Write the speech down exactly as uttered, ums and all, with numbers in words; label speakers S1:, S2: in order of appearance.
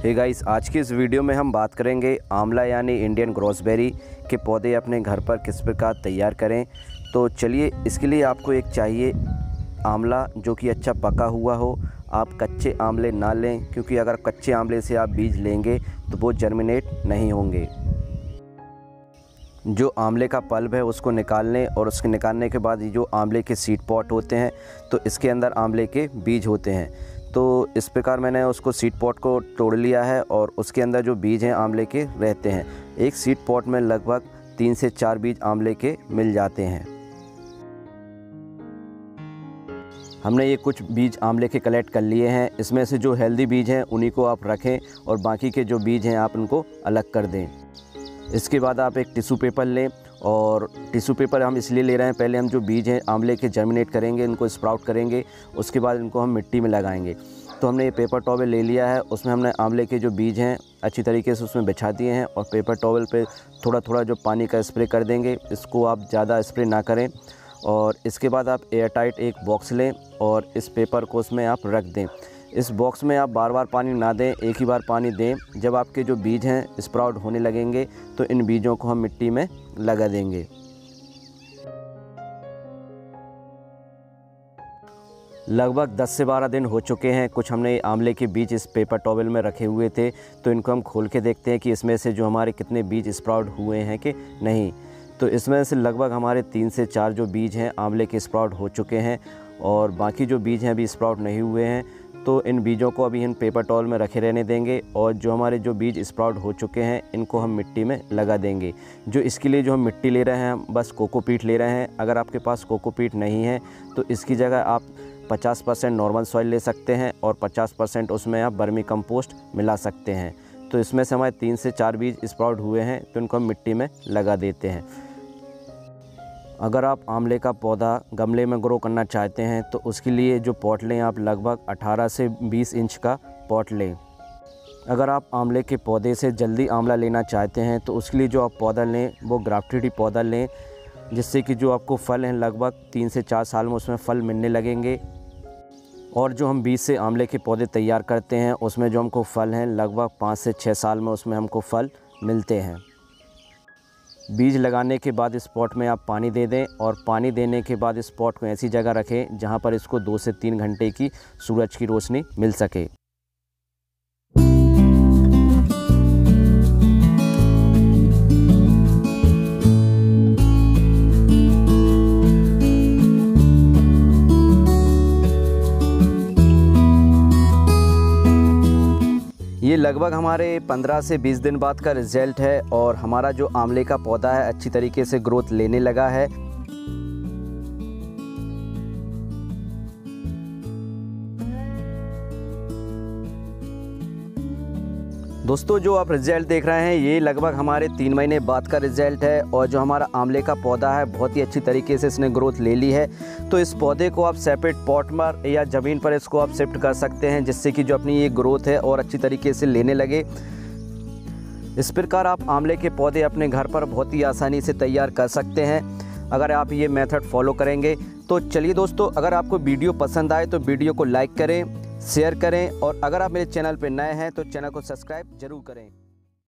S1: Hey guys, आज की इस वीडियो में हम बात करेंगे आंवला यानी इंडियन ग्रोसबेरी के पौधे अपने घर पर किस प्रकार तैयार करें। तो चलिए, इसके लिए आपको एक चाहिए आंवला जो कि अच्छा पका हुआ हो। आप कच्चे आंवले ना लें, क्योंकि अगर कच्चे आंवले से आप बीज लेंगे तो वो जर्मिनेट नहीं होंगे। जो आंवले का पल्प है उसको निकाल लें और उसके निकालने के बाद ये जो आंवले के सीड पॉट होते हैं तो इसके अंदर आंवले के बीज होते हैं। तो इस प्रकार मैंने उसको सीड पॉट को तोड़ लिया है और उसके अंदर जो बीज हैं आंवले के रहते हैं। एक सीड पॉट में लगभग तीन से चार बीज आंवले के मिल जाते हैं। हमने ये कुछ बीज आंवले के कलेक्ट कर लिए हैं। इसमें से जो हेल्दी बीज हैं उन्हीं को आप रखें और बाकी के जो बीज हैं आप उनको अलग कर दें। इसके बाद आप एक टिश्यू पेपर लें, और टिश्यू पेपर हम इसलिए ले रहे हैं, पहले हम जो बीज हैं आंवले के जर्मिनेट करेंगे, इनको स्प्राउट करेंगे, उसके बाद इनको हम मिट्टी में लगाएंगे। तो हमने ये पेपर टॉवल ले लिया है, उसमें हमने आंवले के जो बीज हैं अच्छी तरीके से उसमें बिछा दिए हैं और पेपर टॉवल पे थोड़ा थोड़ा जो पानी का स्प्रे कर देंगे। इसको आप ज़्यादा स्प्रे ना करें। और इसके बाद आप एयर टाइट एक बॉक्स लें और इस पेपर को उसमें आप रख दें। इस बॉक्स में आप बार बार पानी ना दें, एक ही बार पानी दें। जब आपके जो बीज हैं स्प्राउट होने लगेंगे तो इन बीजों को हम मिट्टी में लगा देंगे। लगभग दस से बारह दिन हो चुके हैं। कुछ हमने आंवले के बीज इस पेपर टॉवल में रखे हुए थे, तो इनको हम खोल के देखते हैं कि इसमें से जो हमारे कितने बीज स्प्राउट हुए हैं कि नहीं। तो इसमें से लगभग हमारे तीन से चार जो बीज हैं आंवले के स्प्राउट हो चुके हैं और बाकी जो बीज हैं अभी स्प्राउट नहीं हुए हैं। तो इन बीजों को अभी इन पेपर टॉवल में रखे रहने देंगे और जो हमारे जो बीज स्प्राउट हो चुके हैं इनको हम मिट्टी में लगा देंगे। जो इसके लिए जो हम मिट्टी ले रहे हैं, हम बस कोकोपीट ले रहे हैं। अगर आपके पास कोकोपीट नहीं है तो इसकी जगह आप पचास परसेंट नॉर्मल सॉइल ले सकते हैं और पचास परसेंट उसमें आप वर्मी कंपोस्ट मिला सकते हैं। तो इसमें से हमारे तीन से चार बीज स्प्राउट हुए हैं तो इनको हम मिट्टी में लगा देते हैं। अगर आप आंवले का पौधा गमले में ग्रो करना चाहते हैं तो उसके लिए जो पॉट लें आप लगभग अठारह से बीस इंच का पॉट लें। अगर आप आंवले के पौधे से जल्दी आंवला लेना चाहते हैं तो उसके लिए जो आप पौधा लें वो ग्राफ्टेड ही पौधा लें, जिससे कि जो आपको फल हैं लगभग तीन से चार साल में उसमें फल मिलने लगेंगे। और जो हम बीज से आंवले के पौधे तैयार करते हैं उसमें जो हमको फल हैं लगभग पाँच से छः साल में उसमें हमको फल मिलते हैं। बीज लगाने के बाद इस पॉट में आप पानी दे दें और पानी देने के बाद इस पॉट को ऐसी जगह रखें जहां पर इसको दो से तीन घंटे की सूरज की रोशनी मिल सके। ये लगभग हमारे पंद्रह से बीस दिन बाद का रिज़ल्ट है और हमारा जो आंवले का पौधा है अच्छी तरीके से ग्रोथ लेने लगा है। दोस्तों, जो आप रिज़ल्ट देख रहे हैं ये लगभग हमारे तीन महीने बाद का रिज़ल्ट है और जो हमारा आंवले का पौधा है बहुत ही अच्छी तरीके से इसने ग्रोथ ले ली है। तो इस पौधे को आप सेपरेट पॉट में या ज़मीन पर इसको आप शिफ्ट कर सकते हैं, जिससे कि जो अपनी ये ग्रोथ है और अच्छी तरीके से लेने लगे। इस प्रकार आप आंवले के पौधे अपने घर पर बहुत ही आसानी से तैयार कर सकते हैं अगर आप ये मेथड फॉलो करेंगे। तो चलिए दोस्तों, अगर आपको वीडियो पसंद आए तो वीडियो को लाइक करें, शेयर करें और अगर आप मेरे चैनल पर नए हैं तो चैनल को सब्सक्राइब ज़रूर करें।